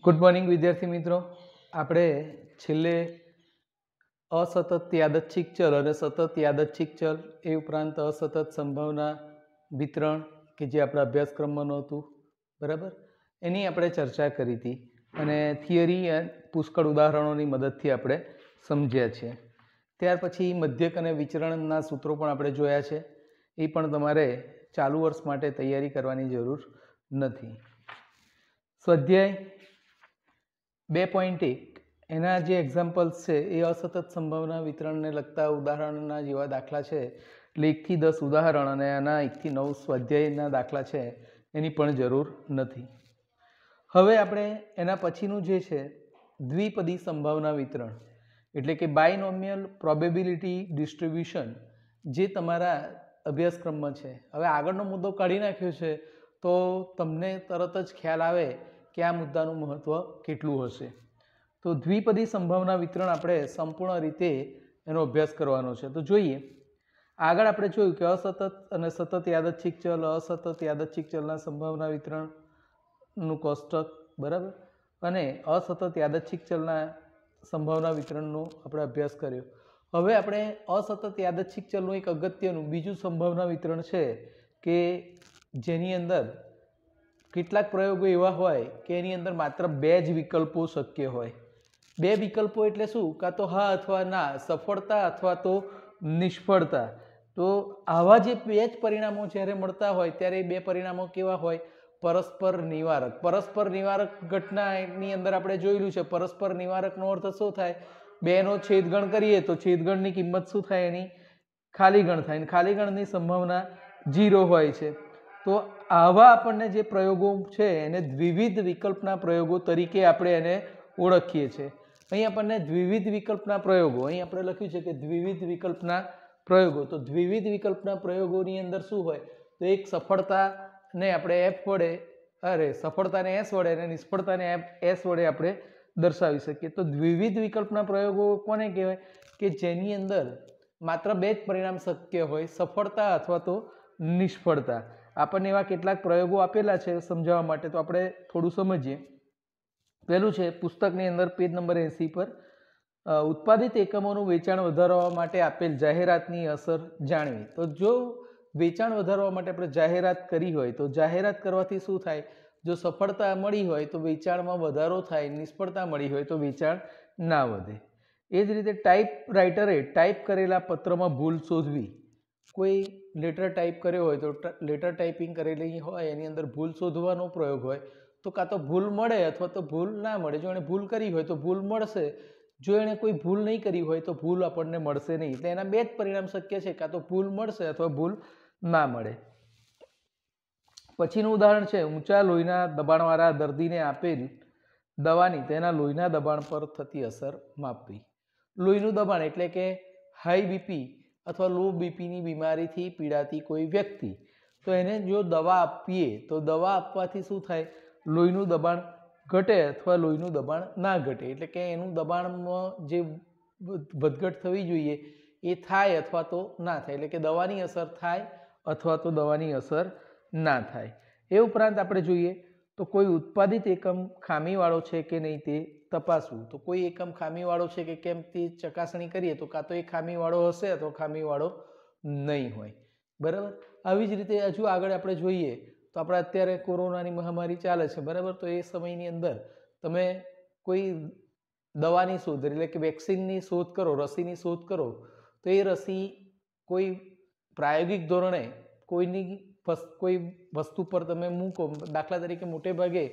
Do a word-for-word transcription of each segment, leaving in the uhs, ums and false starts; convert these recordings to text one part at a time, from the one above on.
Good morning વિદ્યાર્થી મિત્રો, આપણે છેલ્લે અસતત યાદચ્છિક ચલ અને સતત યાદચ્છિક ચલ એ ઉપરાંત અસતત સંભાવના વિતરણ કે જે આપણા અભ્યાસક્રમમાં નહોતું, બરાબર, એની આપણે ચર્ચા કરી હતી અને થિયરી પુષ્કળ ઉદાહરણોની મદદથી આપણે સમજ્યા છે. ત્યાર પછી મધ્યક અને વિચરણના સૂત્રો પણ આપણે જોયા છે. એ પણ તમારે ચાલુ વર્ષ માટે તૈયારી કરવાની જરૂર નથી. સ્વાધ્યાય બે પોઈન્ટ એક એના જે એક્ઝામ્પલ્સ છે એ અસતત સંભાવના વિતરણને લગતા ઉદાહરણના જેવા દાખલા છે. એટલે એકથી દસ ઉદાહરણ અને આના એકથી નવ સ્વાધ્યાયના દાખલા છે એની પણ જરૂર નથી. હવે આપણે એના પછીનું જે છે દ્વિપદી સંભાવના વિતરણ એટલે કે બાયનોમિયલ પ્રોબેબિલિટી ડિસ્ટ્રીબ્યુશન જે તમારા અભ્યાસક્રમમાં છે. હવે આગળનો મુદ્દો કાઢી નાખ્યો છે તો તમને તરત જ ખ્યાલ આવે કે આ મુદ્દાનું મહત્ત્વ કેટલું હશે. તો દ્વિપદી સંભાવના વિતરણ આપણે સંપૂર્ણ રીતે એનો અભ્યાસ કરવાનો છે. તો જોઈએ, આગળ આપણે જોયું કે અસતત અને સતત યાદચ્છિક ચલ, અસતત યાદચ્છિક ચલના સંભાવના વિતરણનું કોષ્ટક, બરાબર, અને અસતત યાદચ્છિક ચલના સંભાવના વિતરણનો આપણે અભ્યાસ કર્યો. હવે આપણે અસતત યાદચ્છિક ચલનું એક અગત્યનું બીજું સંભાવના વિતરણ છે કે જેની અંદર કેટલાક પ્રયોગો એવા હોય કે એની અંદર માત્ર બે જ વિકલ્પો શક્ય હોય. બે વિકલ્પો એટલે શું? કાં તો હા અથવા ના, સફળતા અથવા તો નિષ્ફળતા. તો આવા જે બે જ પરિણામો જ્યારે મળતા હોય ત્યારે એ બે પરિણામો કેવા હોય? પરસ્પર નિવારક. પરસ્પર નિવારક ઘટનાની અંદર આપણે જોયેલું છે. પરસ્પર નિવારકનો અર્થ શું થાય? બેનો છેદગણ કરીએ તો છેદગણની કિંમત શું થાય? એની ખાલી ગણ થાય. ખાલી ગણની સંભાવના ઝીરો હોય છે. તો આવા આપણને જે પ્રયોગો છે એને દ્વિવિધ વિકલ્પના પ્રયોગો તરીકે આપણે એને ઓળખીએ છીએ. અહીં આપણને દ્વિવિધ વિકલ્પના પ્રયોગો, અહીં આપણે લખ્યું છે કે દ્વિવિધ વિકલ્પના પ્રયોગો. તો દ્વિવિધ વિકલ્પના પ્રયોગોની અંદર શું હોય? તો એક સફળતાને આપણે એફ વડે, અરે સફળતાને એસ વડે અને નિષ્ફળતાને એસ વડે આપણે દર્શાવી શકીએ. તો દ્વિવિધ વિકલ્પના પ્રયોગો કોને કહેવાય? કે જેની અંદર માત્ર બે જ પરિણામ શક્ય હોય, સફળતા અથવા તો નિષ્ફળતા. આપણને એવા કેટલાક પ્રયોગો આપેલા છે સમજાવવા માટે, તો આપણે થોડું સમજીએ. પહેલું છે પુસ્તકની અંદર પેજ નંબર એંસી પર, ઉત્પાદિત એકમોનું વેચાણ વધારવા માટે આપેલ જાહેરાતની અસર જાણવી. તો જો વેચાણ વધારવા માટે આપણે જાહેરાત કરી હોય તો જાહેરાત કરવાથી શું થાય? જો સફળતા મળી હોય તો વેચાણમાં વધારો થાય, નિષ્ફળતા મળી હોય તો વેચાણ ના વધે. એ જ રીતે ટાઈપ રાઇટરે ટાઈપ કરેલા પત્રમાં ભૂલ શોધવી. કોઈ લેટર ટાઈપ કર્યો હોય તો લેટર ટાઈપિંગ કરેલી હોય એની અંદર ભૂલ શોધવાનો પ્રયોગ હોય તો કાં તો ભૂલ મળે અથવા તો ભૂલ ના મળે. જો એણે ભૂલ કરી હોય તો ભૂલ મળશે, જો એણે કોઈ ભૂલ નહીં કરી હોય તો ભૂલ આપણને મળશે નહીં. એટલે એના બે જ પરિણામ શક્ય છે, કાં તો ભૂલ મળશે અથવા ભૂલ ના મળે. પછીનું ઉદાહરણ છે ઊંચા લોહીના દબાણવાળા દર્દીને આપેલ દવાની તેના લોહીના દબાણ પર થતી અસર માપવી. લોહીનું દબાણ એટલે કે હાઈ બીપી અથવા લો બીપીની બીમારીથી પીડાતી કોઈ વ્યક્તિ, તો એને જો દવા આપીએ તો દવા આપવાથી શું થાય? લોહીનું દબાણ ઘટે અથવા લોહીનું દબાણ ના ઘટે. એટલે કે એનું દબાણમાં જે વધઘટ થવી જોઈએ એ થાય અથવા તો ના થાય. એટલે કે દવાની અસર થાય અથવા તો દવાની અસર ના થાય. એ ઉપરાંત આપણે જોઈએ તો કોઈ ઉત્પાદિત એકમ ખામીવાળો છે કે નહીં તે તપાસવું. તો કોઈ એકમ ખામીવાળો છે કે કેમ તે ચકાસણી કરીએ તો કાં તો એ ખામીવાળો હશે અથવા ખામીવાળો નહીં હોય, બરાબર. આવી જ રીતે હજુ આગળ આપણે જોઈએ તો આપણે અત્યારે કોરોનાની મહામારી ચાલે છે, બરાબર. તો એ સમયની અંદર તમે કોઈ દવાની શોધ એટલે કે વેક્સિનની શોધ કરો, રસીની શોધ કરો, તો એ રસી કોઈ પ્રાયોગિક ધોરણે કોઈની કોઈ વસ્તુ પર તમે મૂકો. દાખલા તરીકે મોટે ભાગે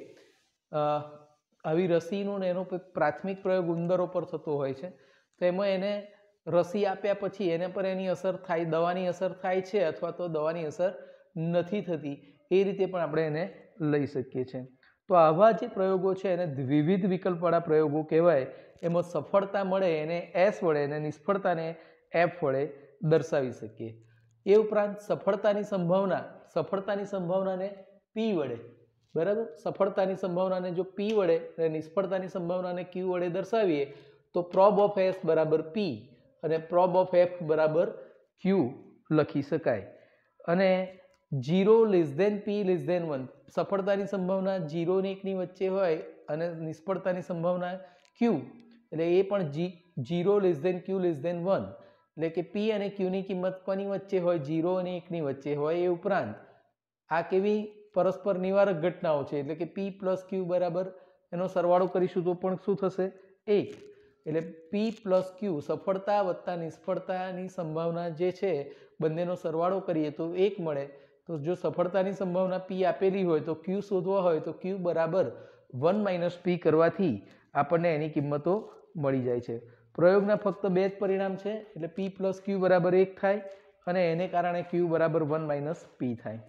આવી રસીનો ને એનો પ્રાથમિક પ્રયોગ ઉંદરો પર થતો હોય છે. તો એમાં એને રસી આપ્યા પછી એના પર એની અસર થાય, દવાની અસર થાય છે અથવા તો દવાની અસર નથી થતી. એ રીતે પણ આપણે એને લઈ શકીએ છીએ. તો આવા જે પ્રયોગો છે એને વિવિધ વિકલ્પવાળા પ્રયોગો કહેવાય. એમાં સફળતા મળે એને એસ વડે અને નિષ્ફળતાને એફ વડે દર્શાવી શકીએ. એ ઉપરાંત સફળતાની સંભાવના સફળતાની સંભાવનાને પી વડે, બરાબર. સફળતાની સંભાવનાને જો પી વડે અને નિષ્ફળતાની સંભાવનાને ક્યુ વડે દર્શાવીએ તો પ્રોબ ઓફ એસ બરાબર પી અને પ્રોબ ઓફ એફ બરાબર ક્યુ લખી શકાય. અને zero less than P less than one, સફળતાની સંભાવના જીરો ને એકની વચ્ચે હોય અને નિષ્ફળતાની સંભાવના ક્યુ, એટલે એ પણ જી zero less than Q less than one, એટલે કે પી અને ક્યુની કિંમત કોની વચ્ચે હોય? જીરો અને એકની વચ્ચે હોય. એ ઉપરાંત આ કેવી પરસ્પર નિવારક ઘટનાઓ છે, એટલે કે પી પ્લસ ક્યુ બરાબર એનો સરવાળો કરીશું તો પણ શું થશે? એક. એટલે પી પ્લસ ક્યુ સફળતા વત્તા નિષ્ફળતાની સંભાવના જે છે બંનેનો સરવાળો કરીએ તો એક મળે. તો જો સફળતાની સંભાવના પી આપેલી હોય તો ક્યુ શોધવા હોય તો ક્યુ બરાબર વન માઇનસ પી કરવાથી આપણને એની કિંમતો મળી જાય છે. પ્રયોગના ફક્ત બે જ પરિણામ છે, એટલે પી પ્લસ ક્યુ બરાબર એક થાય અને એને કારણે ક્યુ બરાબર વન માઇનસ પી થાય.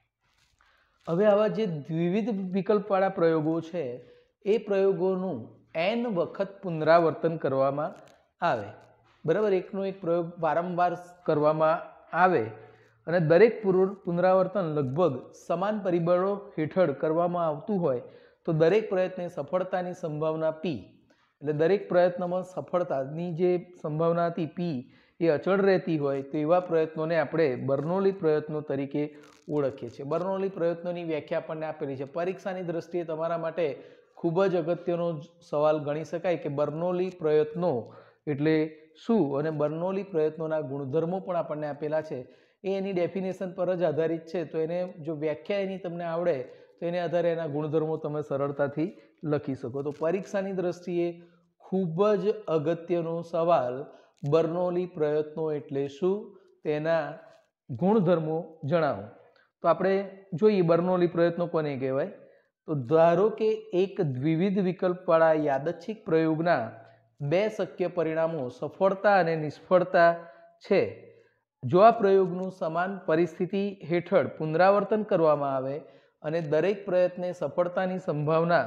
હવે આવા જે દ્વિવિધ વિકલ્પવાળા પ્રયોગો છે એ પ્રયોગોનું એન વખત પુનરાવર્તન કરવામાં આવે. બરાબર, એકનો એક પ્રયોગ વારંવાર કરવામાં આવે અને દરેક પુનરાવર્તન લગભગ સમાન પરિબળો હેઠળ કરવામાં આવતું હોય તો દરેક પ્રયત્ને સફળતાની સંભાવના પી, એટલે દરેક પ્રયત્નમાં સફળતાની જે સંભાવના હતી પી એ અચળ રહેતી હોય તેવા પ્રયત્નોને આપણે બર્નોલી પ્રયત્નો તરીકે ઓળખીએ છીએ. બર્નોલી પ્રયત્નોની વ્યાખ્યા આપણને આપેલી છે. પરીક્ષાની દ્રષ્ટિએ તમારા માટે ખૂબ જ અગત્યનો સવાલ ગણી શકાય કે બર્નોલી પ્રયત્નો એટલે શું અને બર્નોલી પ્રયત્નોના ગુણધર્મો પણ આપણને આપેલા છે. એ એની ડેફિનેશન પર જ આધારિત છે, તો એને જો વ્યાખ્યા એની તમને આવડે તો એને આધારે એના ગુણધર્મો તમે સરળતાથી લખી શકો. તો પરીક્ષાની દ્રષ્ટિએ ખૂબ જ અગત્યનો સવાલ બર્નોલી પ્રયત્નો એટલે શું, તેના ગુણધર્મો જણાવો. તો આપણે જોઈએ બર્નોલી પ્રયત્નો કોને કહેવાય. તો ધારો કે એક દ્વિવિધ વિકલ્પવાળા યાદચ્છિક પ્રયોગના બે શક્ય પરિણામો સફળતા અને નિષ્ફળતા છે. જો આ પ્રયોગનું સમાન પરિસ્થિતિ હેઠળ પુનરાવર્તન કરવામાં આવે અને દરેક પ્રયત્ને સફળતાની સંભાવના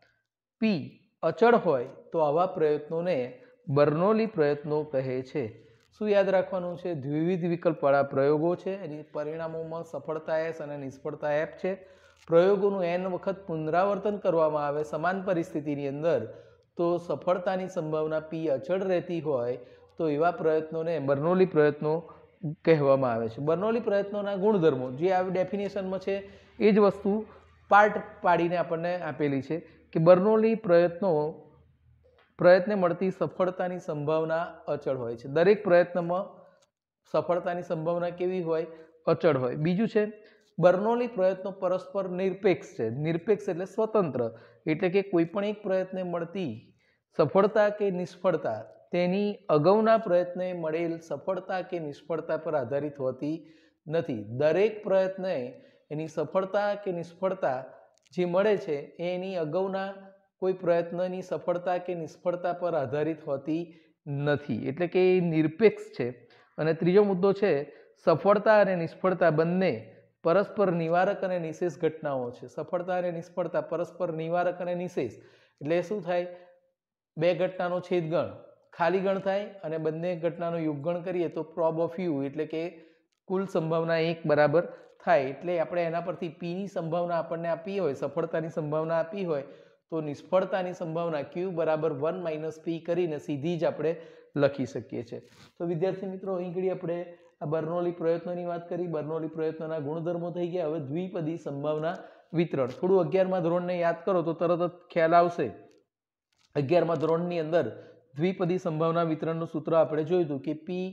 પી અચળ હોય તો આવા પ્રયત્નોને બર્નોલી પ્રયત્નો કહે છે. શું યાદ રાખવાનું છે? દ્વિવિધ વિકલ્પવાળા પ્રયોગો છે, એની પરિણામોમાં સફળતા એસ અને નિષ્ફળતા એફ છે. પ્રયોગોનું એન વખત પુનરાવર્તન કરવામાં આવે સમાન પરિસ્થિતિની અંદર તો સફળતાની સંભાવના પી અચળ રહેતી હોય તો એવા પ્રયત્નોને બર્નોલી પ્રયત્નો કહેવામાં આવે છે. બર્નોલી પ્રયત્નોના ગુણધર્મો જે આ ડેફિનેશનમાં છે એ જ વસ્તુ પાર્ટ પાડીને આપણને આપેલી છે કે બર્નોલી પ્રયત્નો પ્રયત્ને મળતી સફળતાની સંભાવના અચળ હોય છે. દરેક પ્રયત્નમાં સફળતાની સંભાવના કેવી હોય? અચળ હોય. બીજું છે બર્નોલી પ્રયત્નો પરસ્પર નિરપેક્ષ છે. નિરપેક્ષ એટલે સ્વતંત્ર, એટલે કે કોઈ પણ એક પ્રયત્ને મળતી સફળતા કે નિષ્ફળતા તેની અગાઉના પ્રયત્ને મળેલ સફળતા કે નિષ્ફળતા પર આધારિત હોતી નથી. દરેક પ્રયત્ને એની સફળતા કે નિષ્ફળતા જે મળે છે એ એની અગાઉના કોઈ પ્રયત્નની સફળતા કે નિષ્ફળતા પર આધારિત હોતી નથી, એટલે કે એ નિરપેક્ષ છે. અને ત્રીજો મુદ્દો છે સફળતા અને નિષ્ફળતા બંને પરસ્પર નિવારક અને નિશેષ ઘટનાઓ છે. સફળતા અને નિષ્ફળતા પરસ્પર નિવારક અને નિશેષ એટલે શું થાય? બે ઘટનાનો છેદગણ ખાલી ગણ થાય અને બંને ઘટનાનો યોગગણ કરીએ તો પ્રોબ ઓફ યુ એટલે કે કુલ સંભાવના એક બરાબર થાય. એટલે આપણે એના પરથી પીની સંભાવના આપણને આપી હોય, સફળતાની સંભાવના આપી હોય તો નિષ્ફળતાની સંભાવના ક્યુ બરાબર વન માઇનસ પી કરીને સીધી જ આપણે લખી શકીએ છીએ. તો વિદ્યાર્થી મિત્રો, અહીં ઘડી આપણે આ બર્નોલી પ્રયત્નોની વાત કરી, બર્નોલી પ્રયત્નોના ગુણધર્મો થઈ ગયા. હવે દ્વિપદી સંભાવના વિતરણ થોડું અગિયારમા ધોરણને યાદ કરો તો તરત જ ખ્યાલ આવશે. અગિયારમા ધોરણની અંદર દ્વિપદી સંભાવના વિતરણનું સૂત્ર આપણે જોયું હતું કે પી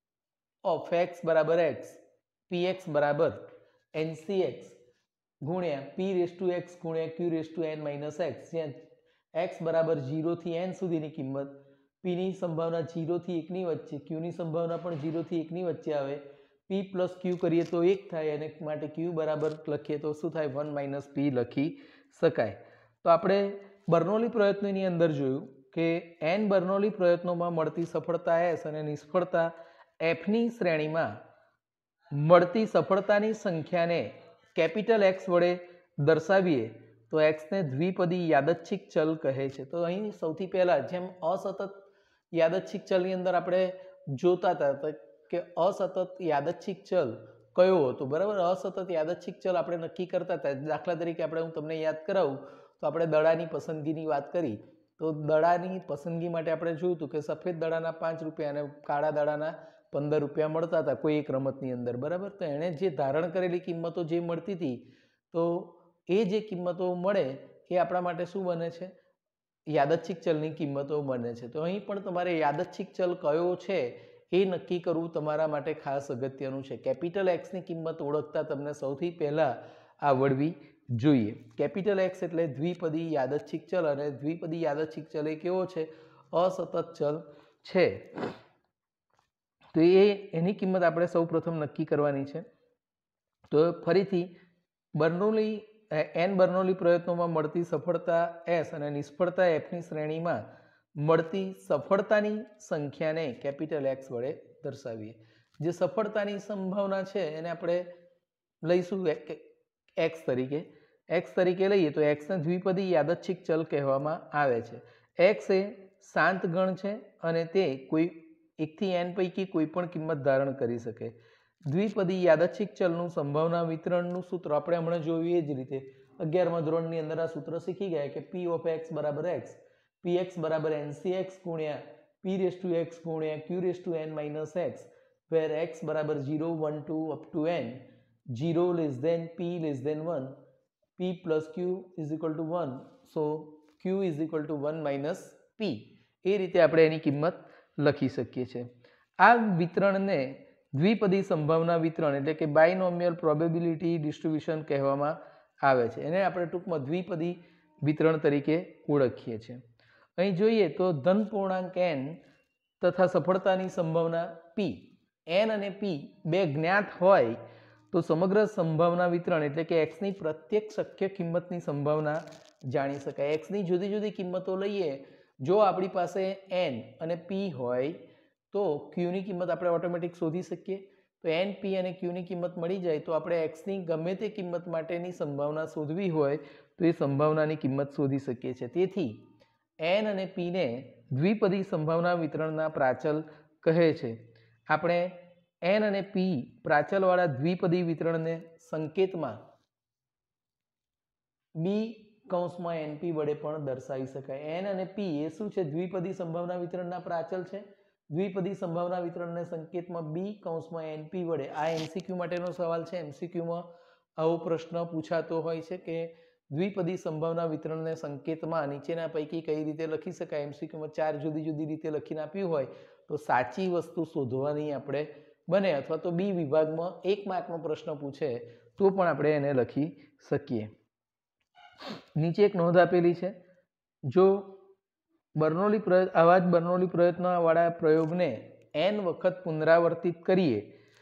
ઓફ એક્સ બરાબર એક્સ, પી એક્સ બરાબર એનસી એક્સ ગુણ્યા પી રેસ ટુ એક્સ ગુણ્યા ક્યુ raise to N minus X, જ્યાં એક્સ બરાબર જીરોથી એન સુધીની કિંમત, પીની સંભાવના જીરોથી એકની વચ્ચે, ક્યુની સંભાવના પણ જીરોથી એકની વચ્ચે આવે. પી પ્લસ ક્યુ કરીએ તો એક થાય અને માટે ક્યુ બરાબર લખીએ તો શું થાય? વન માઇનસ પી લખી શકાય. તો આપણે બર્નોલી પ્રયત્નોની અંદર જોયું કે એન બર્નોલી પ્રયત્નોમાં મળતી સફળતા એસ અને નિષ્ફળતા એફની શ્રેણીમાં મળતી સફળતાની સંખ્યાને કેપિટલ એક્સ વડે દર્શાવીએ તો એક્સને દ્વિપદી યાદચ્છિક ચલ કહે છે. તો અહીં સૌથી પહેલાં જેમ અસતત યાદચ્છિક ચલની અંદર આપણે જોતા હતા કે અસતત યાદચ્છિક ચલ કયો હતો, બરાબર? અસતત યાદચ્છિક ચલ આપણે નક્કી કરતા હતા. દાખલા તરીકે આપણે હું તમને યાદ કરાવું તો આપણે દડાની પસંદગીની વાત કરી. તો દડાની પસંદગી માટે આપણે જોયું હતું કે સફેદ દડાના પાંચ રૂપિયા અને કાળા દડાના પંદર રૂપિયા મળતા હતા કોઈ એક રમતની અંદર, બરાબર. તો એણે જે ધારણ કરેલી કિંમતો જે મળતી હતી, તો એ જે કિંમતો મળે એ આપણા માટે શું બને છે? યાદચ્છિક ચલની કિંમતો બને છે. તો અહીં પણ તમારે યાદચ્છિક ચલ કયો છે એ નક્કી કરવું તમારા માટે ખાસ અગત્યનું છે. કેપિટલ એક્સની કિંમત ઓળખતા તમને સૌથી પહેલાં આવડવી જોઈએ. કેપિટલ એક્સ એટલે દ્વિપદી યાદચ્છિક ચલ, અને દ્વિપદી યાદચ્છિક ચલ એ કેવો છે? અસતત ચલ છે. તો એ એની કિંમત આપણે સૌ પ્રથમ નક્કી કરવાની છે. તો ફરીથી બર્નોલી એન બર્નોલી પ્રયત્નોમાં મળતી સફળતા એસ અને નિષ્ફળતા એફની શ્રેણીમાં મળતી સફળતાની સંખ્યાને કેપિટલ એક્સ વડે દર્શાવીએ. જે સફળતાની સંભાવના છે એને આપણે લઈશું એક્સ તરીકે. એક્સ તરીકે લઈએ તો એક્સને દ્વિપદી યાદચ્છિક ચલ કહેવામાં આવે છે. એક્સ એ શાંત ગણ છે અને તે કોઈ એકથી એન પૈકી કોઈ પણ કિંમત ધારણ કરી શકે. દ્વિપદી યાદચ્છિક ચલનું સંભાવના વિતરણનું સૂત્ર આપણે હમણાં જોયું એ જ રીતે અગિયારમા ધોરણની અંદર આ સૂત્ર શીખી ગયા કે પી ઓફ એક્સ બરાબર એક્સ, પી એક્સ બરાબર એનસી એક્સ ગુણ્યા પી રેસ ટુ એક્સ ગુણ્યા ક્યુ raise to N minus X, where X બરાબર zero one two up to N, zero less than P less than one, P plus Q is equal to one, so Q is equal to one minus P. એ રીતે આપણે એની કિંમત લખી શકીએ છીએ. આ વિતરણને દ્વિપદી સંભાવના વિતરણ એટલે કે બાયનોમિયલ પ્રોબેબિલિટી ડિસ્ટ્રીબ્યુશન કહેવામાં આવે છે. એને આપણે ટૂંકમાં દ્વિપદી વિતરણ તરીકે ઓળખીએ છીએ. અહીં જોઈએ તો ધન પૂર્ણાંક એન તથા સફળતાની સંભાવના પી, એન અને પી બે જ્ઞાત હોય તો સમગ્ર સંભાવના વિતરણ એટલે કે એક્સની પ્રત્યેક શક્ય કિંમતની સંભાવના જાણી શકાય. એક્સની જુદી જુદી કિંમતો લઈએ, જો આપણી પાસે એન અને પી હોય તો ક્યુની કિંમત આપણે ઓટોમેટિક શોધી શકીએ. તો એન પી અને ક્યુની કિંમત મળી જાય તો આપણે એક્સની ગમે તે કિંમત માટેની સંભાવના શોધવી હોય તો એ સંભાવનાની કિંમત શોધી શકીએ છીએ. તેથી એન અને પીને દ્વિપદી સંભાવના વિતરણના પ્રાચલ કહે છે. આપણે એન અને પી પ્રાચલવાળા દ્વિપદી વિતરણને સંકેતમાં બી કૌંસમાં એનપી વડે પણ દર્શાવી શકાય. એન અને પી એ શું છે? દ્વિપદી સંભાવના વિતરણના પ્રાચલ છે. દ્વિપદી સંભાવના વિતરણને સંકેતમાં બી કૌંસમાં એનપી વડે, આ એમસીક્યુ માટેનો સવાલ છે. એમસીક્યુમાં આવો પ્રશ્ન પૂછાતો હોય છે કે દ્વિપદી સંભાવના વિતરણને સંકેતમાં નીચેના પૈકી કઈ રીતે લખી શકાય. એમસીક્યુમાં ચાર જુદી જુદી રીતે લખીને આપ્યું હોય તો સાચી વસ્તુ શોધવાની આપણે બને, અથવા તો બી વિભાગમાં એક માર્કનો પ્રશ્ન પૂછે તો પણ આપણે એને લખી શકીએ. નીચે એક નોંધ આપેલી છે. જો બર્નોલી પ્રયત્ન આવા જ બર્નોલી પ્રયત્નવાળા પ્રયોગને એન વખત પુનરાવર્તિત કરીએ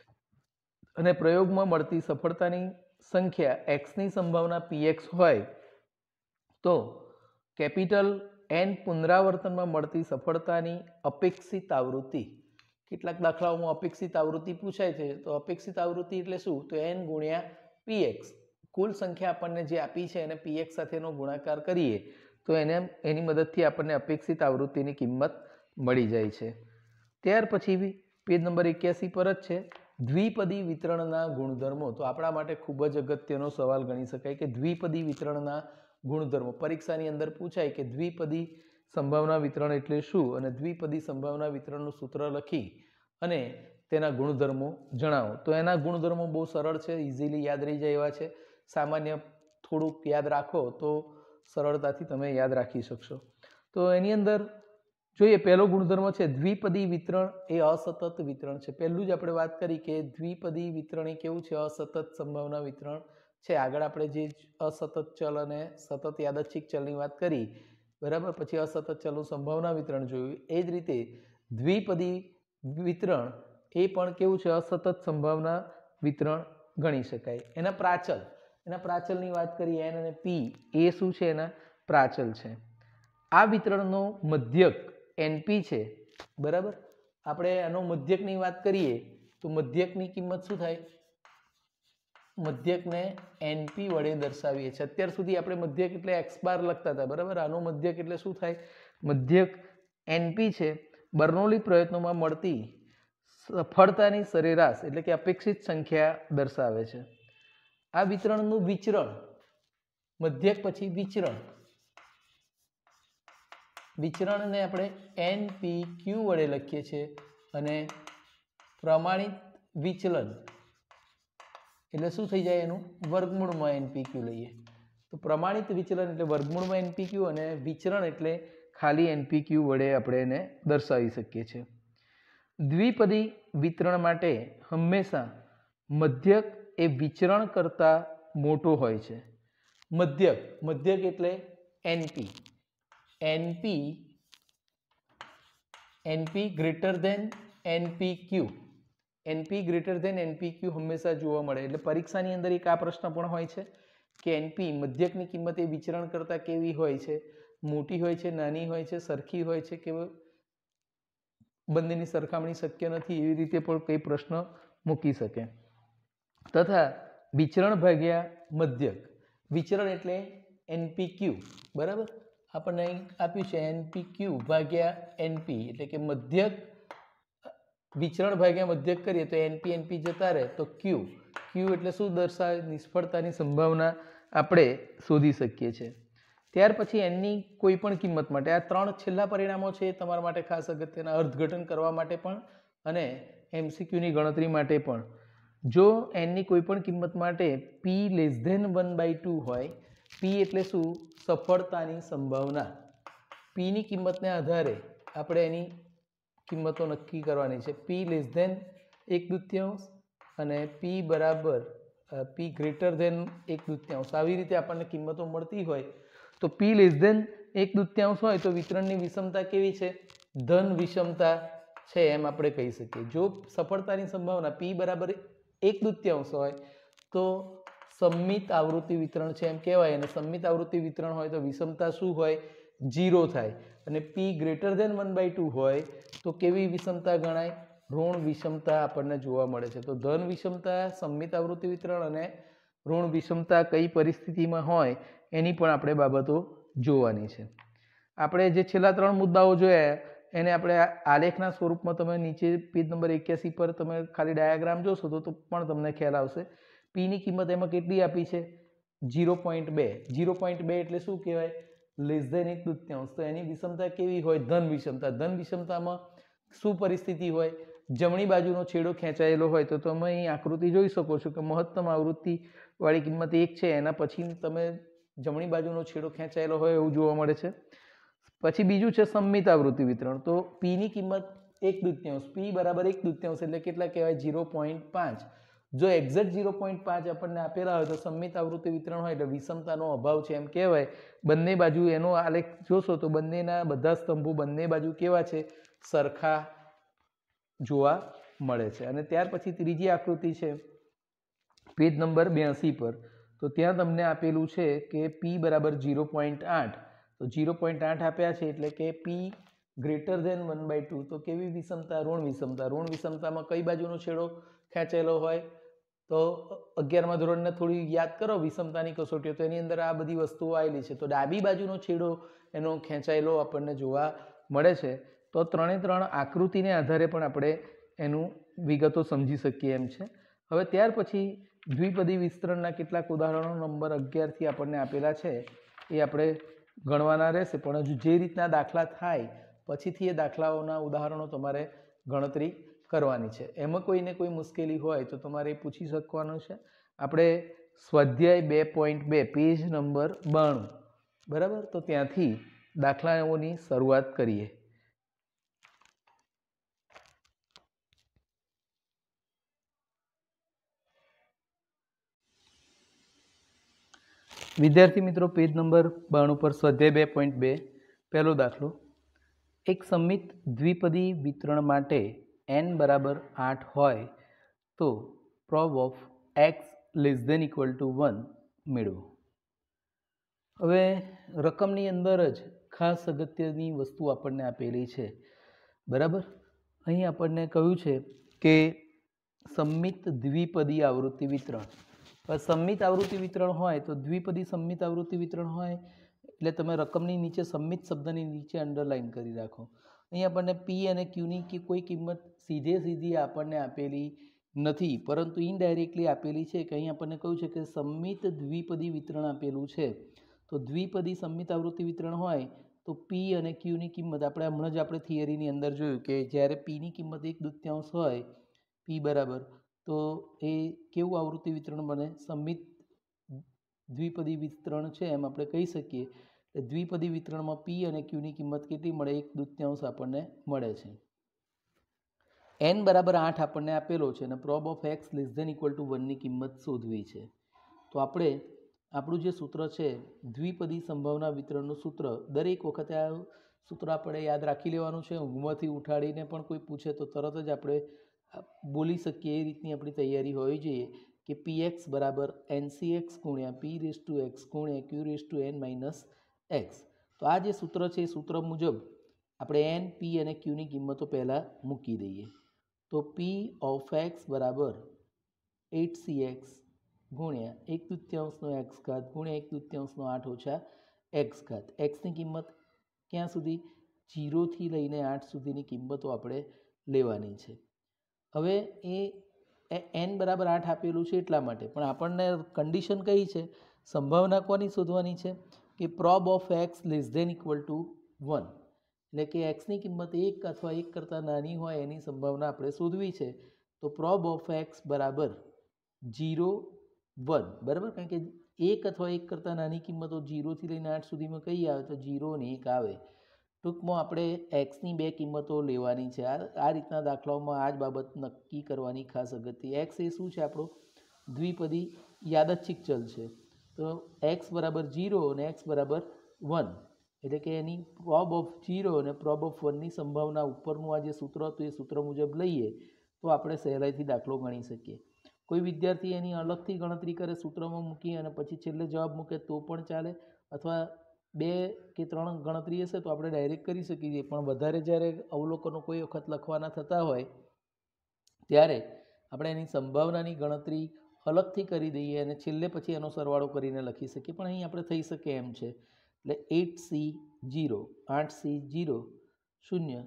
અને પ્રયોગમાં મળતી સફળતાની સંખ્યા એક્સની સંભાવના પીએક્સ હોય તો કેપિટલ એન પુનરાવર્તનમાં મળતી સફળતાની અપેક્ષિત આવૃત્તિ, કેટલાક દાખલાઓમાં અપેક્ષિત આવૃત્તિ પૂછાય છે, તો અપેક્ષિત આવૃત્તિ એટલે શું? તો એન ગુણ્યા પીએક્સ, કુલ સંખ્યા આપણને જે આપી છે એને પીએક્સ સાથેનો ગુણાકાર કરીએ તો એને એની મદદથી આપણને અપેક્ષિત આવૃત્તિની કિંમત મળી જાય છે. ત્યાર પછી પેજ નંબર એક્યાસી પર જ છે દ્વિપદી વિતરણના ગુણધર્મો. તો આપણા માટે ખૂબ જ અગત્યનો સવાલ ગણી શકાય કે દ્વિપદી વિતરણના ગુણધર્મો. પરીક્ષાની અંદર પૂછાય કે દ્વિપદી સંભાવના વિતરણ એટલે શું, અને દ્વિપદી સંભાવના વિતરણનું સૂત્ર લખી અને તેના ગુણધર્મો જણાવો. તો એના ગુણધર્મો બહુ સરળ છે, ઇઝીલી યાદ રહી જાય એવા છે. સામાન્ય થોડુંક યાદ રાખો તો સરળતાથી તમે યાદ રાખી શકશો. તો એની અંદર જોઈએ પહેલો ગુણધર્મ છે દ્વિપદી વિતરણ એ અસતત વિતરણ છે. પહેલું જ આપણે વાત કરી કે દ્વિપદી વિતરણ એ કેવું છે? અસતત સંભાવના વિતરણ છે. આગળ આપણે જે અસતત ચલ અને સતત યાદચ્છિક ચલની વાત કરી, બરાબર, પછી અસતત ચલનું સંભાવના વિતરણ જોયું. એ જ રીતે દ્વિપદી વિતરણ એ પણ કેવું છે? અસતત સંભાવના વિતરણ ગણી શકાય. એના પ્રાચલ એના પ્રાચલની વાત કરીએ, એન અને પી એ શું છે? એના પ્રાચલ છે. આ વિતરણનો મધ્યક એનપી છે, બરાબર. આપણે આનો મધ્યકની વાત કરીએ તો મધ્યકની કિંમત શું થાય? મધ્યકને એનપી વડે દર્શાવીએ છીએ. અત્યાર સુધી આપણે મધ્યક એટલે એક્સ બાર લખતા હતા, બરાબર. આનો મધ્યક એટલે શું થાય? મધ્યક એનપી છે. બર્નોલી પ્રયત્નોમાં મળતી સફળતાની સરેરાશ એટલે કે અપેક્ષિત સંખ્યા દર્શાવે છે. આ વિતરણનું વિચરણ, મધ્યક પછી વિચરણ, વિચરણને આપણે એન પી ક્યુ વડે લખીએ છીએ અને પ્રમાણિત વિચલન એટલે શું થઈ જાય? એનું વર્ગમૂળમાં એનપીક્યુ લઈએ તો પ્રમાણિત વિચલન એટલે વર્ગમૂળમાં એનપીક્યુ અને વિચરણ એટલે ખાલી એનપીક્યુ વડે આપણે એને દર્શાવી શકીએ છીએ. દ્વિપદી વિતરણ માટે હંમેશા મધ્યક એ વિચરણ કરતાં મોટો હોય છે. મધ્યક મધ્યક એટલે NP NP NP greater than NPQ NP greater than NPQ હંમેશા જોવા મળે. એટલે પરીક્ષાની અંદર એક આ પ્રશ્ન પણ હોય છે કે એનપી મધ્યકની કિંમત એ વિચરણ કરતાં કેવી હોય છે? મોટી હોય છે, નાની હોય છે, સરખી હોય છે કે બંનેની સરખામણી શક્ય નથી, એવી રીતે પણ કઈ પ્રશ્ન મૂકી શકે. તથા વિચરણ ભાગ્યા મધ્યક વિચરણ એટલે એનપીક્યુ બરાબર આપણને અહીં આપ્યું છે એનપીક્યુ ભાગ્યા એનપી એટલે કે મધ્યક વિચરણ ભાગ્યા મધ્યક કરીએ તો એનપી એનપી જતા રહે તો ક્યુ ક્યુ એટલે શું દર્શાવે? નિષ્ફળતાની સંભાવના આપણે શોધી શકીએ છીએ. ત્યાર પછી એનની કોઈ પણ કિંમત માટે આ ત્રણ છેલ્લા પરિણામો છે એ તમારા માટે ખાસ અગત્યના, અર્થઘટન કરવા માટે પણ અને એમસીક્યુની ગણતરી માટે પણ. જો એનની કોઈ પણ કિંમત માટે P less than one by two હોય, પી એટલે શું? સફળતાની સંભાવના. પીની કિંમતને આધારે આપણે એની કિંમતો નક્કી કરવાની છે. પી લેસ ધેન એક દૂત્યાંશ અને પી બરાબર પી ગ્રેટર ધેન એક દૂત્યાંશ આવી રીતે આપણને કિંમતો મળતી હોય તો પી લેસ ધેન એક દૂત્યાંશ હોય તો વિતરણની વિષમતા કેવી છે? ધન વિષમતા છે એમ આપણે કહી શકીએ. જો સફળતાની સંભાવના પી બરાબર એક દૂત્યાંશ હોય તો સમમિત આવૃત્તિ વિતરણ છે એમ કહેવાય. અને સમમિત આવૃત્તિ વિતરણ હોય તો વિષમતા શું હોય? જીરો થાય. અને P greater than one by two હોય તો કેવી વિષમતા ગણાય? ઋણ વિષમતા આપણને જોવા મળે છે. તો ધન વિષમતા, સમમિત આવૃત્તિ વિતરણ અને ઋણ વિષમતા કઈ પરિસ્થિતિમાં હોય એની પણ આપણે બાબતો જોવાની છે. આપણે જે છેલ્લા ત્રણ મુદ્દાઓ જોયા એને આપણે આલેખના સ્વરૂપમાં તમે નીચે પેજ નંબર એક્યાસી પર તમે ખાલી ડાયાગ્રામ જોશો તો પણ તમને ખ્યાલ આવશે. પીની કિંમત એમાં કેટલી આપી છે? ઝીરો પોઈન્ટ બે ઝીરો પોઈન્ટ બે એટલે શું કહેવાય? લેસ ધેન એક દૂત્યાંશ. તો એની વિષમતા કેવી હોય? ધન વિષમતા. ધન વિષમતામાં શું પરિસ્થિતિ હોય? જમણી બાજુનો છેડો ખેંચાયેલો હોય તો તમે અહીં આકૃતિ જોઈ શકો છો કે મહત્તમ આવૃત્તિ વાળી કિંમત એક છે, એના પછી તમે જમણી બાજુનો છેડો ખેંચાયેલો હોય એવું જોવા મળે છે. પછી બીજું છે સમમિત આવૃત્તિ વિતરણ. તો પીની કિંમત એક દૂત્યાંશ, પી બરાબર એક દૂત્યાંશ એટલે કેટલા કહેવાય? ઝીરો પોઈન્ટ પાંચ. જો એક્ઝેક્ટ ઝીરો પોઈન્ટ પાંચ આપણને આપેલા હોય તો સમમિત આવૃત્તિ વિતરણ હોય એટલે વિષમતાનો અભાવ છે એમ કહેવાય. બંને બાજુ એનો આલેખ જોશો તો બંનેના બધા સ્તંભો બંને બાજુ કેવા છે? સરખા જોવા મળે છે. અને ત્યાર પછી ત્રીજી આકૃતિ છે પેજ નંબર બ્યાસી પર. તો ત્યાં તમને આપેલું છે કે પી બરાબર ઝીરો પોઈન્ટ આઠ. તો ઝીરો પોઈન્ટ આઠ આપ્યા છે એટલે કે P greater than one by two. તો કેવી વિષમતા? ઋણ વિષમતા. ઋણ વિષમતામાં કઈ બાજુનો છેડો ખેંચેલો હોય? તો અગિયારમા ધોરણને થોડી યાદ કરો વિષમતાની કસોટીઓ તો એની અંદર આ બધી વસ્તુઓ આવેલી છે. તો ડાબી બાજુનો છેડો એનો ખેંચાયેલો આપણને જોવા મળે છે. તો ત્રણે ત્રણ આકૃતિને આધારે પણ આપણે એનું વિગતો સમજી શકીએ એમ છે. હવે ત્યાર પછી દ્વિપદી વિસ્તરણના કેટલાક ઉદાહરણો નંબર અગિયારથી આપણને આપેલા છે એ આપણે ગણવાના રહેશે. પણ હજુ જે રીતના દાખલા થાય પછીથી એ દાખલાઓના ઉદાહરણો તમારે ગણતરી કરવાની છે. એમાં કોઈને કોઈ મુશ્કેલી હોય તો તમારે પૂછી શકવાનું છે. આપણે સ્વાધ્યાય બે પોઈન્ટ બે પેજ નંબર બાણું બરાબર. તો ત્યાંથી દાખલાઓની શરૂઆત કરીએ. વિદ્યાર્થી મિત્રો પેજ નંબર બાણું પર સ્વાધ્યાય બે પોઈન્ટ બે પહેલો દાખલો. એક સમમિત દ્વિપદી વિતરણ માટે એન બરાબર આઠ હોય તો prob of x less than equal to one મેળવો. હવે રકમની અંદર જ ખાસ અગત્યની વસ્તુ આપણને આપેલી છે બરાબર. અહીં આપણને કહ્યું છે કે સમમિત દ્વિપદી આવૃત્તિ વિતરણ. સમમિત આવૃત્તિ વિતરણ હોય તો દ્વિપદી સમમિત આવૃત્તિ વિતરણ હોય એટલે તમે રકમની નીચે સમમિત શબ્દની નીચે અંડરલાઈન કરી રાખો. અહીં આપણને પી અને ક્યુની કે કોઈ કિંમત સીધે સીધી આપણને આપેલી નથી, પરંતુ ઇનડાયરેક્ટલી આપેલી છે. કે અહીં આપણને કહ્યું છે કે સમમિત દ્વિપદી વિતરણ આપેલું છે. તો દ્વિપદી સમમિત આવૃત્તિ વિતરણ હોય તો પી અને ક્યુની કિંમત આપણે હમણાં જ આપણે થિયરીની અંદર જોયું કે જ્યારે પીની કિંમત એક દૂત્યાંશ હોય પી બરાબર, તો એ કેવું આવૃત્તિ વિતરણ બને? સંમિત દ્વિપદી વિતરણ છે એમ આપણે કહી શકીએ. દ્વિપદી વિતરણમાં પી અને ક્યુની કિંમત કેટલી મળે? એક દૂત્યાંશ આપણને મળે છે. એન બરાબર આઠ આપણને આપેલો છે અને prob of x less than equal to વનની કિંમત શોધવી છે. તો આપણે આપણું જે સૂત્ર છે દ્વિપદી સંભાવના વિતરણનું સૂત્ર, દરેક વખતે આ સૂત્ર આપણે યાદ રાખી લેવાનું છે. ઊંઘમાંથી ઉઠાડીને પણ કોઈ પૂછે તો તરત જ આપણે બોલી શકીએ એ રીતની આપણી તૈયારી હોવી જોઈએ કે પી એક્સ બરાબર એનસી એક્સ ગુણ્યા પી રેસ ટુ એક્સ ગુણ્યા ક્યુ raise to N minus x. તો આ જે સૂત્ર છે એ સૂત્ર મુજબ આપણે એન, પી અને ક્યુની કિંમતો પહેલાં મૂકી દઈએ. તો પી ઓફ એક્સ બરાબર એટ સી એક્સ ગુણ્યા એક દૂત્યાંશનો એક્સ ઘાત ગુણ્યા એક દૂત્યાંશનો આઠ ઓછા એક્સ ઘાત. એક્સની કિંમત ક્યાં સુધી? જીરોથી લઈને આઠ સુધીની કિંમતો આપણે લેવાની છે. હવે એ એન બરાબર આઠ આપેલું છે એટલા માટે, પણ આપણને કન્ડિશન કઈ છે? સંભાવના કોની શોધવાની છે? કે prob of x less than equal to one, એટલે કે એક્સની કિંમત એક અથવા એક કરતાં નાની હોય એની સંભાવના આપણે શોધવી છે. તો પ્રોબ ઓફ એક્સ બરાબર જીરો વન, બરાબર, કારણ કે એક અથવા એક કરતાં નાની કિંમતો જીરોથી લઈને આઠ સુધીમાં કઈ આવે? તો જીરો અને એક આવે. ટૂંકમાં આપણે એક્સની બે કિંમતો લેવાની છે. આ આ રીતના દાખલાઓમાં આ જ બાબત નક્કી કરવાની ખાસ અગત્ય. એક્સ એ શું છે? આપણો દ્વિપદી યાદચ્છિક ચલ છે. તો એક્સ બરાબર જીરો અને એક્સ બરાબર વન, એટલે કે એની પ્રોબ ઓફ જીરો અને પ્રોબ ઓફ વનની સંભાવના ઉપરનું આ જે સૂત્ર હતું એ સૂત્ર મુજબ લઈએ તો આપણે સહેલાઈથી દાખલો ગણી શકીએ. કોઈ વિદ્યાર્થી એની અલગથી ગણતરી કરે, સૂત્રમાં મૂકી અને પછી છેલ્લે જવાબ મૂકે તો પણ ચાલે, અથવા બે કે ત્રણ ગણતરી હશે તો આપણે ડાયરેક્ટ કરી શકીએ છીએ. પણ વધારે જ્યારે અવલોકનો કોઈ વખત લખવાના થતા હોય ત્યારે આપણે એની સંભાવનાની ગણતરી અલગથી કરી દઈએ અને છેલ્લે પછી એનો સરવાળો કરીને લખી શકીએ. પણ અહીં આપણે થઈ શકે એમ છે. એટલે એટ સી જીરો, આઠ સી જીરો, શૂન્ય,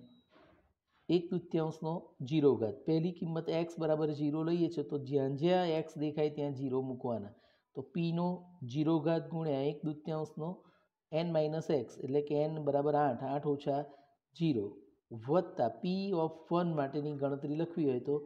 એક દૂત્યાંશનો જીરો ઘાત. પહેલી કિંમત એક્સ બરાબર જીરો લઈએ છીએ તો જ્યાં જ્યાં એક્સ દેખાય ત્યાં જીરો મૂકવાના. તો પીનો જીરો ઘાત ગુણ્યા એક દૂત્યાંશનો એન માઇનસ એક્સ, એટલે કે એન બરાબર આઠ, આઠ ઓછા જીરો, વત્તા પી ઓફ વન માટેની ગણતરી લખવી હોય તો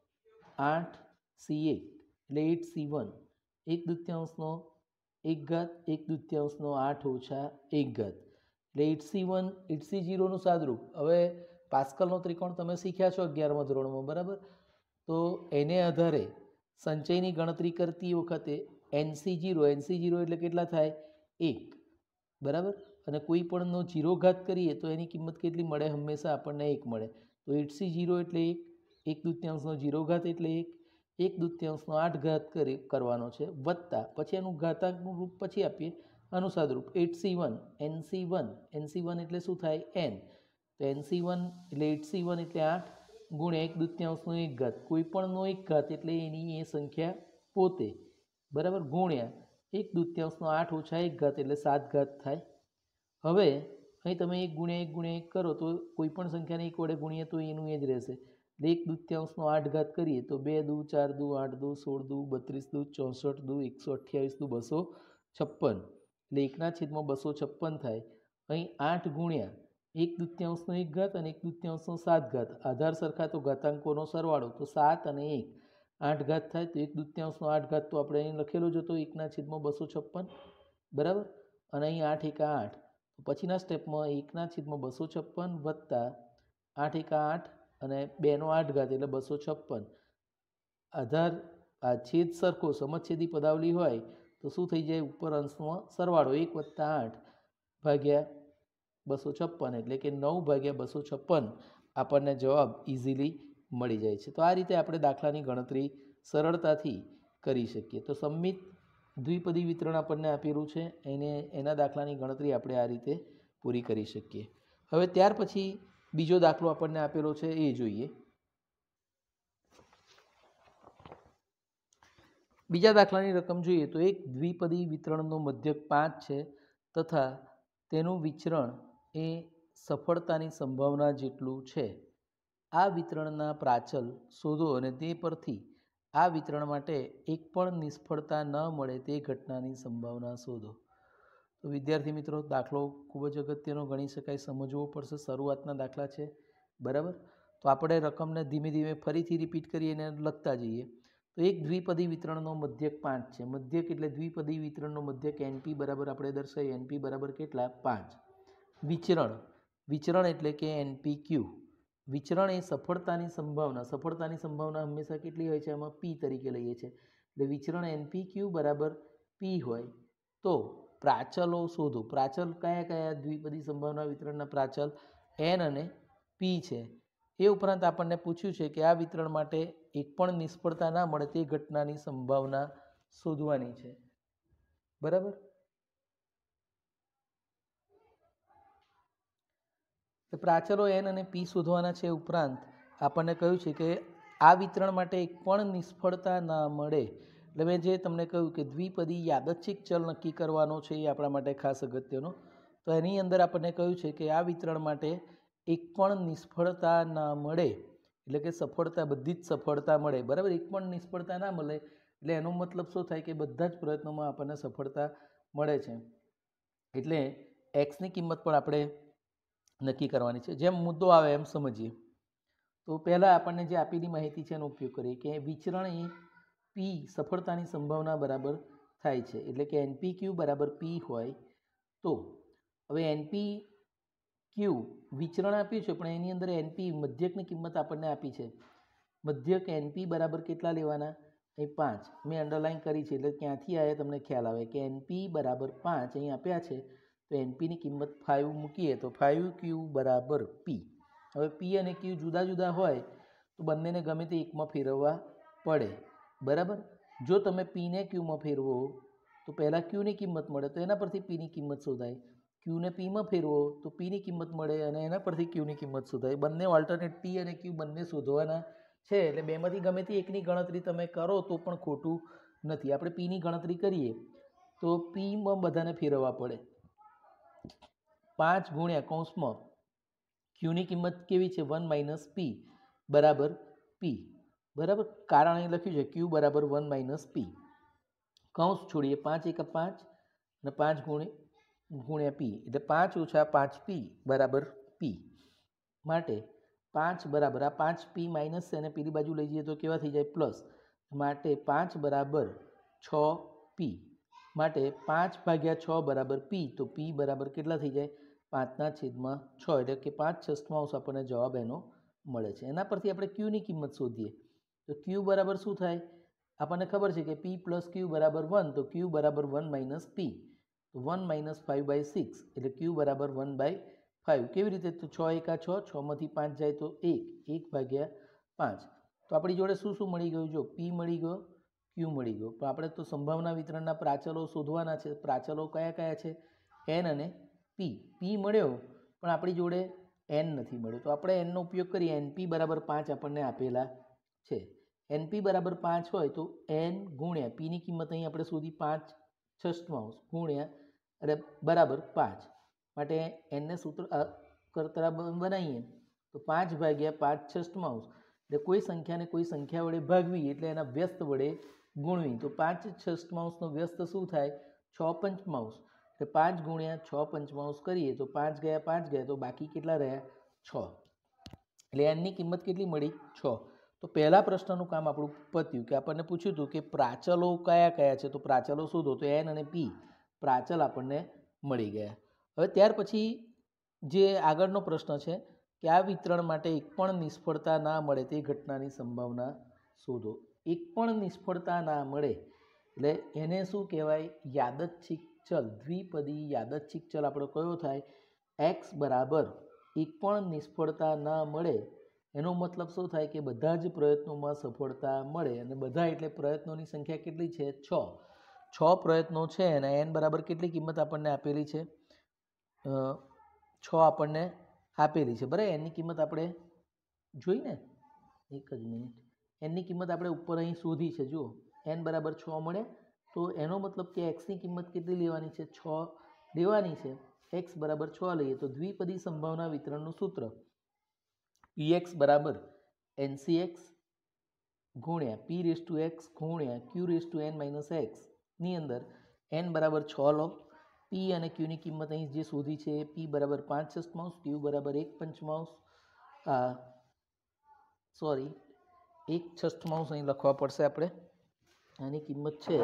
આઠ સી એક, એટલે એટ સી વન, એક દૂત્યાંશનો એક ઘાત, એક દૂત્યાંશનો આઠ ઓછા એક ઘાત, એટલે eight C one, eight C જીરોનું સાદરૂપ. હવે પાસ્કલનો ત્રિકોણ તમે શીખ્યા છો અગિયારમા ધોરણમાં, બરાબર? તો એને આધારે સંચયની ગણતરી કરતી વખતે એનસી જીરો, એનસી જીરો એટલે કેટલા થાય? એક, બરાબર? અને કોઈ પણનો જીરો ઘાત કરીએ તો એની કિંમત કેટલી મળે? હંમેશા આપણને એક મળે. તો એટસી જીરો એટલે એક, એક દૂત્યાંશનો જીરો ઘાત એટલે એક, એક દૂત્યાંશનો આઠ ઘાત કરી કરવાનો છે, વત્તા પછી એનું ઘાતાંકનું રૂપ પછી આપીએ અનુસાદ રૂપ eight C one, n C one, n C one એટલે શું થાય? એન. તો એનસી વન એટલે એટસી વન એટલે આઠ ગુણ્યા એક દૂત્યાંશનો એક ઘાત, કોઈ પણનો એક ઘાત એટલે એની એ સંખ્યા પોતે, બરાબર, ગુણ્યા એક દૂત્યાંશનો આઠ ઓછા એક ઘાત એટલે સાત ઘાત થાય. હવે અહીં તમે એક ગુણ્યા એક ગુણ્યા એક કરો તો કોઈ પણ સંખ્યાને એક વડે ગુણીએ તો એનું એ જ રહેશે. એટલે એક દૂત્યાંશનો આઠ ઘાત કરીએ તો બે દુ ચાર દુ આઠ દુ સોળ દુ બત્રીસ દુ ચોસઠ દુ એકસો અઠ્યાવીસ દુ બસો છપ્પન, એટલે એકના છેદમાં બસો છપ્પન થાય. અહીં આઠ ગુણ્યા એક દૂત્યાંશનો એક ઘાત અને એક દૂત્યાંશનો સાત ઘાત, આધાર સરખા તો ઘાતાંકોનો સરવાળો, તો સાત અને એક આઠ ઘાત થાય. તો એક દૂત્યાંશનો આઠ ઘાત તો આપણે અહીં લખેલો જ હતો એકના છેદમાં બસો છપ્પન, બરાબર? અને અહીં આઠ એકા આઠ, પછીના સ્ટેપમાં એકના છેદમાં બસો છપ્પન વત્તા આઠ એકા આઠ અને બેનો આઠ ઘાત એટલે બસો છપ્પન. આધાર આ છેદ સરખો સમછેદી પદાવલી હોય તો શું થઈ જાય? ઉપર અંશમાં સરવાળો એક વત્તા આઠ ભાગ્યા બસો છપ્પન, એટલે કે નવ ભાગ્યા બસો છપ્પન આપણને જવાબ ઇઝીલી મળી જાય છે. તો આ રીતે આપણે દાખલાની ગણતરી સરળતાથી કરી શકીએ. તો સંમિત દ્વિપદી વિતરણ આપણને આપેલું છે, એને એના દાખલાની ગણતરી આપણે આ રીતે પૂરી કરી શકીએ. હવે ત્યાર પછી બીજો દાખલો આપણને આપેલો છે એ જોઈએ. બીજા દાખલાની રકમ જોઈએ તો એક દ્વિપદી વિતરણનો મધ્યક પાંચ છે તથા તેનું વિચરણ એ સફળતાની સંભાવના જેટલું છે. આ વિતરણના પ્રાચલ શોધો અને તે પરથી આ વિતરણ માટે એક પણ નિષ્ફળતા ન મળે તે ઘટનાની સંભાવના શોધો. તો વિદ્યાર્થી મિત્રો, દાખલો ખૂબ જ અગત્યનો ગણી શકાય, સમજવો પડશે. શરૂઆતના દાખલા છે, બરાબર? તો તો આપણે રકમને ધીમે ધીમે ફરીથી રિપીટ કરીને લખતા જઈએ. તો એક દ્વિપદી વિતરણનો મધ્યક પાંચ છે. મધ્યક એટલે દ્વિપદી વિતરણનો મધ્યક એનપી બરાબર આપણે દર્શાવીએ એનપી બરાબર કેટલા પાંચ. વિચરણ વિચરણ એટલે કે એનપી ક્યુ. વિચરણ એ સફળતાની સંભાવના સફળતાની સંભાવના હંમેશા કેટલી હોય છે? એમાં પી તરીકે લઈએ છીએ. એટલે વિચરણ એનપી ક્યુ બરાબર પી હોય તો પ્રાચલો શોધો. પ્રાચલ કયા કયા દ્વિપદી સંભાવના વિતરણના પ્રાચલ એન અને પી છે. એ ઉપરાંત આપણને પૂછ્યું છે કે આ વિતરણ માટે એક પણ નિષ્ફળતા ના મળે તે ઘટનાની સંભાવના શોધવાની છે. બરાબર. પ્રાચલો એન અને પી શોધવાના છે. ઉપરાંત આપણને કહ્યું છે કે આ વિતરણ માટે એક પણ નિષ્ફળતા ના મળે. એટલે મેં જે તમને કહ્યું કે દ્વિપદી યાદચ્છિક ચલ નક્કી કરવાનો છે એ આપણા માટે ખાસ અગત્યનો. તો એની અંદર આપણને કહ્યું છે કે આ વિતરણ માટે એક પણ નિષ્ફળતા ના મળે એટલે કે સફળતા બધી જ સફળતા મળે. બરાબર. એક પણ નિષ્ફળતા ના મળે એટલે એનો મતલબ શું થાય કે બધા જ પ્રયત્નોમાં આપણને સફળતા મળે છે. એટલે એક્સની કિંમત પણ આપણે નક્કી કરવાની છે. જેમ મુદ્દો આવે એમ સમજીએ. તો પહેલાં આપણને જે આપેલી માહિતી છે એનો ઉપયોગ કરીએ કે વિચરણ એ પી સફળતાની સંભાવના બરાબર થાય છે. એટલે કે એનપી ક્યુ બરાબર પી હોય તો હવે એનપી ક્યુ વિચરણ આપ્યું છે પણ એની અંદર એનપી મધ્યકની કિંમત આપણને આપી છે. મધ્યક એનપી બરાબર કેટલા લેવાના? એ પાંચ. મેં અંડરલાઇન કરી છે એટલે ક્યાંથી આવે તમને ખ્યાલ આવે કે એનપી બરાબર પાંચ અહીં આપ્યા છે. તો એનપીની કિંમત ફાઇવ મૂકીએ તો ફાઇવ ક્યુ બરાબર પી. હવે પી અને ક્યુ જુદા જુદા હોય તો બંનેને ગમે તે એકમાં ફેરવવા પડે. બરાબર. જો તમે પીને ક્યુમાં ફેરવો તો પહેલાં ક્યુની કિંમત મળે તો એના પરથી પીની કિંમત શોધાય. ક્યુને પીમાં ફેરવો તો પીની કિંમત મળે અને એના પરથી ક્યુની કિંમત શોધાય. બંને ઓલ્ટરનેટ પી અને ક્યુ બંને શોધવાના છે. એટલે બેમાંથી ગમે તે એકની ગણતરી તમે કરો તો પણ ખોટું નથી. આપણે પીની ગણતરી કરીએ તો પીમાં બધાને ફેરવવા પડે. પાંચ ગુણ્યા કૌંસમાં ક્યુની કિંમત કેવી છે? વન માઇનસ પી બરાબર પી. બરાબર. કારણ અહીં લખ્યું છે ક્યુ બરાબર વન માઇનસ પી. કૌંસ છોડીએ. પાંચ એકા પાંચ અને પાંચ ગુણ્યા ગુણ્યા પી એટલે પાંચ ઓછા પાંચ પી બરાબર પી. માટે પાંચ બરાબર આ પાંચ પી માઇનસ છે અને પેલી બાજુ લઈ જઈએ તો કેવા થઈ જાય? પ્લસ. માટે પાંચ બરાબર છ પી. માટે પાંચ ભાગ્યા છ બરાબર પી. તો પી બરાબર કેટલા થઈ જાય? પાંચના છેદમાં છ. એટલે કે પાંચ છઠ્ઠાંશ આપણને જવાબ એનો મળે છે. એના પરથી આપણે ક્યુની કિંમત શોધીએ તો ક્યુ બરાબર શું થાય? આપણને ખબર છે કે પી પ્લસ ક્યુ બરાબર વન. તો ક્યુ બરાબર વન માઇનસ પી. તો one minus five by six એટલે ક્યુ બરાબર વન બાય ફાઇવ. કેવી રીતે? તો છ એકા છ, છમાંથી પાંચ જાય તો એક, એક ભાગ્યા પાંચ. તો આપણી જોડે શું શું મળી ગયું? જો પી મળી ગયો, ક્યુ મળી ગયો. પણ આપણે તો સંભાવના વિતરણના પ્રાચલો શોધવાના છે. પ્રાચલો કયા કયા છે? એન અને પી. પી મળ્યો પણ આપણી જોડે એન નથી મળ્યો. તો આપણે એનનો ઉપયોગ કરીએ. એનપી બરાબર પાંચ આપણને આપેલા છે. એનપી બરાબર પાંચ હોય તો એન ગુણ્યા પીની કિંમત અહીં આપણે શોધી પાંચ છઠ્ઠાંશ ગુણ્યા એટલે બરાબર પાંચ. માટે એનને સૂત્ર કરતરા બનાવીએ તો પાંચ ભાગ્યા પાંચ છઠ્ઠાંશ એટલે કોઈ સંખ્યાને કોઈ સંખ્યા વડે ભાગવી એટલે એના વ્યસ્ત વડે ગુણવી. તો પાંચ છઠ્ઠાંશનો વ્યસ્ત શું થાય? છ પંચમાંશ. એટલે પાંચ ગુણ્યા છ પંચમાંશ કરીએ તો પાંચ ગયા પાંચ ગયા તો બાકી કેટલા રહ્યા? છ. એટલે એનની કિંમત કેટલી મળી? છ. તો પહેલા પ્રશ્નનું કામ આપણું પત્યું કે આપણને પૂછ્યું હતું કે પ્રાચલો કયા કયા છે? તો પ્રાચલો શોધો. તો એન અને પી પ્રાચલ આપણને મળી ગયા. હવે ત્યાર પછી જે આગળનો પ્રશ્ન છે કે આ વિતરણ માટે એક પણ નિષ્ફળતા ના મળે તે ઘટનાની સંભાવના શોધો. એક પણ નિષ્ફળતા ના મળે એટલે એને શું કહેવાય? યાદચ્છિક ચલ. દ્વિપદી યાદચ્છિક ચલ આપણો કયો થાય? એક્સ બરાબર એક પણ નિષ્ફળતા ના મળે. એનો મતલબ શું થાય કે બધા જ પ્રયત્નોમાં સફળતા મળે. અને બધા એટલે પ્રયત્નોની સંખ્યા કેટલી છે? છ. છ પ્રયત્નો છે અને એન બરાબર કેટલી કિંમત આપણને આપેલી છે? છ આપણને આપેલી છે. બરાબર. એનની કિંમત આપણે જોઈ ને એક જ મિનિટ. એનની કિંમત આપણે ઉપર અહીં શોધી છે. જુઓ એન બરાબર છ મળે તો એનો મતલબ કે એક્સની કિંમત કેટલી લેવાની છે? છ લેવાની છે. એક્સ બરાબર છ લઈએ તો દ્વિપદી સંભાવના વિતરણનું સૂત્ર પી એક્સ બરાબર એનસી એક્સ ગુણ્યા પી રેસ ટુ એક્સ ગુણ્યા ક્યુ raise to N minus x ની અંદર એન બરાબર છ લો. પી અને ક્યુની કિંમત અહીં જે શોધી છે પી બરાબર પાંચ છઠ્ઠાંશ, ક્યુ બરાબર એક પંચમાંશ, સોરી એક છઠ્ઠાંશ અહીં લખવા પડશે આપણે. આની કિંમત છે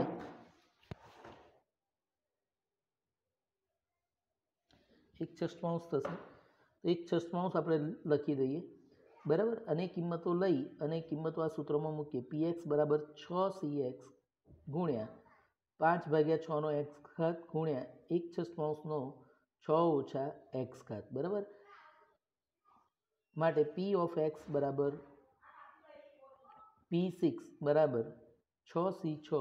એક છઠ્ઠાંશ થશે, તો એક છઠ્ઠાંશ આપણે લખી દઈએ, બરાબર. અને કિંમતો લઈ અને કિંમતો આ સૂત્રમાં મૂકીએ. પી એક્સ બરાબર છ સી એક્સ ગુણ્યા પાંચ ભાગ્યા છનો એક્સ ઘાત ગુણ્યા એક છઠ્ઠાંશનો છ ઓછા એક્સ ઘાત, બરાબર. માટે પી ઓફ એક્સ બરાબર પી સિક્સ બરાબર છ સી છ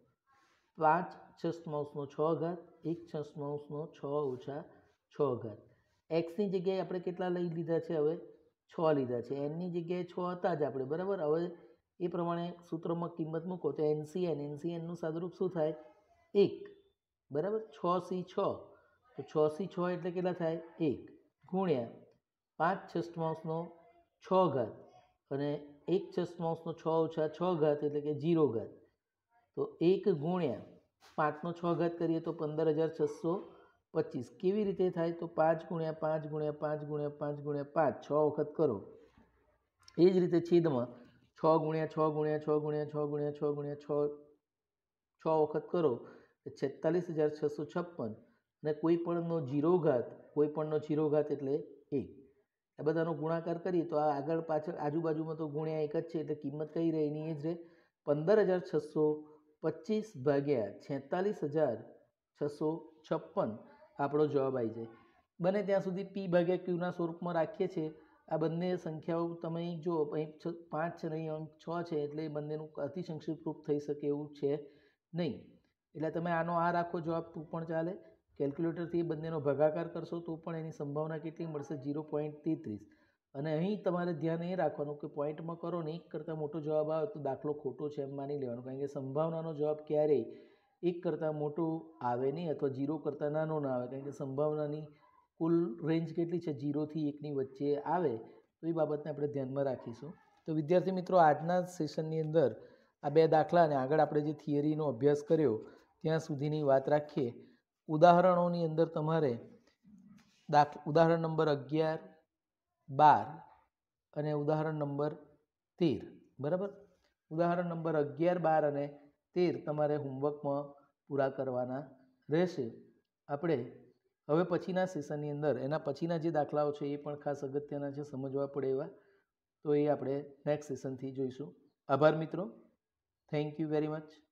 પાંચ છઠ્ઠાંશનો છ ઘાત એક છઠ્ઠાંશનો છ ઓછા છ ઘાત. એક્સની જગ્યાએ આપણે કેટલા લઈ લીધા છે? હવે છ લીધા છે. એનની જગ્યાએ છ હતા જ આપણે, બરાબર. હવે એ પ્રમાણે સૂત્રમાં કિંમત મૂકો તો એનસીએન એનસીએનનું સાદુરૂપ શું થાય? એક, બરાબર. છ સી છ, તો છ સી છ એટલે કેટલા થાય? એક ગુણ્યા પાંચ છઠ્ઠાંશનો છ ઘાત અને એક છઠ્ઠાંશનો છ ઓછા છ ઘાત એટલે કે જીરો ઘાત. તો એક ગુણ્યા પાંચનો છ ઘાત કરીએ તો પંદર હજાર છસો પચીસ. કેવી રીતે થાય? તો પાંચ ગુણ્યા પાંચ ગુણ્યા પાંચ ગુણ્યા પાંચ ગુણ્યા પાંચ છ વખત કરો. એ જ રીતે છેદમાં છ ગુણ્યા છ ગુણ્યા છ ગુણ્યા છ ગુણ્યા છ ગુણ્યા છ છ વખત કરો તો છેતાલીસ હજાર છસો છપ્પન. અને કોઈ પણનો જીરો ઘાત, કોઈ પણનો જીરો ઘાત એટલે એક. આ બધાનો ગુણાકાર કરીએ તો આ આગળ પાછળ આજુબાજુમાં તો ગુણ્યા એક જ છે, એટલે કિંમત કઈ રહે? એની એ જ રહે. પંદર હજાર છસો પચીસ ભાગ્યા છેતાલીસ હજાર છસો છપ્પન આપણો જવાબ આવી જાય. બને ત્યાં સુધી પી ભાગ્યા ક્યુના સ્વરૂપમાં રાખીએ છીએ. આ બંને સંખ્યાઓ તમે જો અહીં પાંચ છે ને અહીં છ છે, એટલે એ બંનેનું અતિસંક્ષિપ્ત રૂપ થઈ શકે એવું છે નહીં. એટલે તમે આનો આ રાખો જવાબ તું પણ ચાલે. કેલ્ક્યુલેટરથી એ બંનેનો ભાગાકાર કરશો તો પણ એની સંભાવના કેટલી મળશે? ઝીરો પોઈન્ટ તેત્રીસ. અને અહીં તમારે ધ્યાન એ રાખવાનું કે પોઈન્ટમાં કરો ને એક કરતાં મોટો જવાબ આવે તો દાખલો ખોટો છે એમ માની લેવાનું, કારણ કે સંભાવનાનો જવાબ ક્યારેય એક કરતાં મોટો આવે નહીં અથવા જીરો કરતાં નાનો ના આવે, કારણ કે સંભાવનાની કુલ રેન્જ કેટલી છે? જીરોથી એકની વચ્ચે આવે. તો એ બાબતને આપણે ધ્યાનમાં રાખીશું. તો વિદ્યાર્થી મિત્રો, આજના સેશનની અંદર આ બે દાખલા અને આગળ આપણે જે થિયરીનો અભ્યાસ કર્યો ત્યાં સુધીની વાત રાખીએ. ઉદાહરણોની અંદર તમારે દાખ ઉદાહરણ નંબર અગિયાર, બાર અને ઉદાહરણ નંબર તેર, બરાબર. ઉદાહરણ નંબર અગિયાર, બાર અને તેર તમારે હોમવર્કમાં પૂરા કરવાના રહેશે. આપણે હવે પછીના સેશનની અંદર એના પછીના જે દાખલાઓ છે એ પણ ખાસ અગત્યના છે, સમજવા પડે એવા. તો એ આપણે નેક્સ્ટ સેશનથી જોઈશું. આભાર મિત્રો. Thank you very much.